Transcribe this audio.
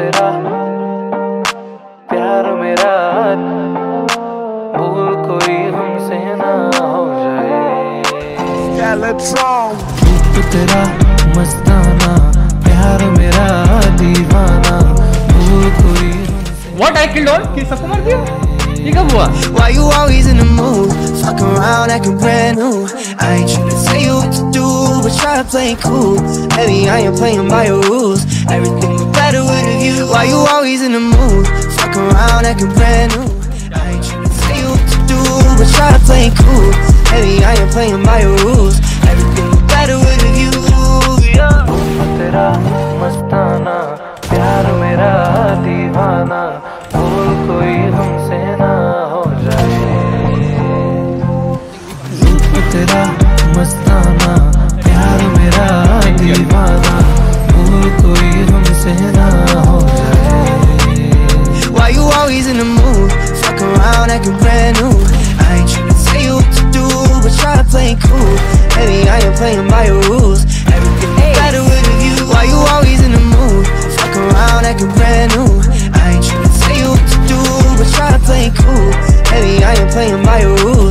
तेरा प्यार मेरा, भूल कोई हमसे ना हो जाए। रूप तेरा मस्ताना, प्यार मेरा दीवाना, भूल कोई हमसे। What I killed all? कि सबको मार दिया? ये कब हुआ? Why you always in the mood? Fuck around acting brand new. I ain't tryna tell you what to do, but try to play it cool. Baby, I ain't playing by your rules. Everything was better with a view. Why you always in the mood? Fuck around acting brand new. I ain't tryna tell you what to do, but try to play it cool. Baby, I ain't playing by your rules. Everything was better with a view. रूप तेरा मस्ताना, प्यार मेरा दीवाना, भूल कोई हमसे ना हो जाए। रूप तेरा मस्ताना, प्यार मेरा दीवाना, भूल कोई हमसे ना हो जाए। Why you always in the mood? Fuck around acting brand new. I ain't tryna tell you what to do, but try to play it cool. Baby, I ain't playing by your rules. Everything better with a view. Why you always in the mood? Fuck around acting brand new. I ain't tryna tell you what to do, but try to play it cool. Baby, I ain't playing by your rules.